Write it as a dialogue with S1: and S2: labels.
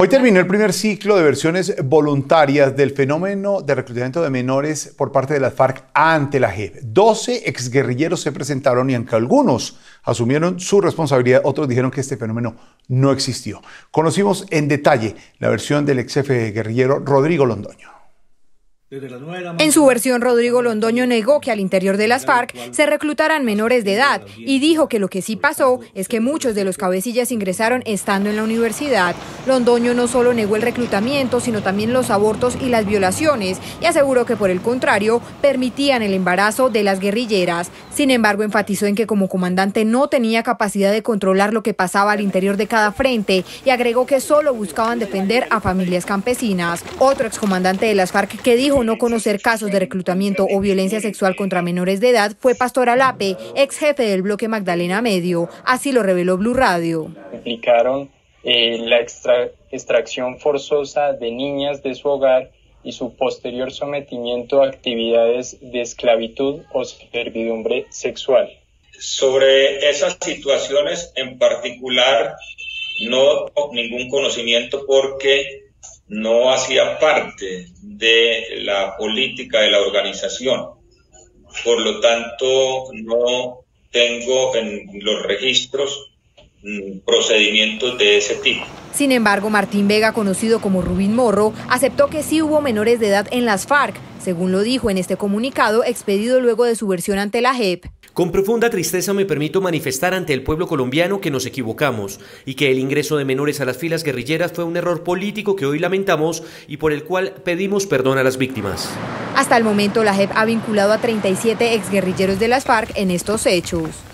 S1: Hoy terminó el primer ciclo de versiones voluntarias del fenómeno de reclutamiento de menores por parte de las FARC ante la JEP. 12 exguerrilleros se presentaron y aunque algunos asumieron su responsabilidad, otros dijeron que este fenómeno no existió. Conocimos en detalle la versión del ex jefe guerrillero Rodrigo Londoño.
S2: En su versión, Rodrigo Londoño negó que al interior de las FARC se reclutaran menores de edad y dijo que lo que sí pasó es que muchos de los cabecillas ingresaron estando en la universidad. Londoño no solo negó el reclutamiento, sino también los abortos y las violaciones y aseguró que por el contrario permitían el embarazo de las guerrilleras. Sin embargo, enfatizó en que como comandante no tenía capacidad de controlar lo que pasaba al interior de cada frente y agregó que solo buscaban defender a familias campesinas. Otro excomandante de las FARC que dijo no conocer casos de reclutamiento o violencia sexual contra menores de edad fue Pastor Alape, ex jefe del bloque Magdalena Medio. Así lo reveló Blue Radio.
S3: Implicaron la extracción forzosa de niñas de su hogar y su posterior sometimiento a actividades de esclavitud o servidumbre sexual.
S4: Sobre esas situaciones en particular no tengo ningún conocimiento porque no hacía parte de la política de la organización. Por lo tanto, no tengo en los registros procedimientos de ese tipo.
S2: Sin embargo, Martín Vega, conocido como Rubín Morro, aceptó que sí hubo menores de edad en las FARC, según lo dijo en este comunicado expedido luego de su versión ante la JEP.
S5: Con profunda tristeza me permito manifestar ante el pueblo colombiano que nos equivocamos y que el ingreso de menores a las filas guerrilleras fue un error político que hoy lamentamos y por el cual pedimos perdón a las víctimas.
S2: Hasta el momento, la JEP ha vinculado a 37 exguerrilleros de las FARC en estos hechos.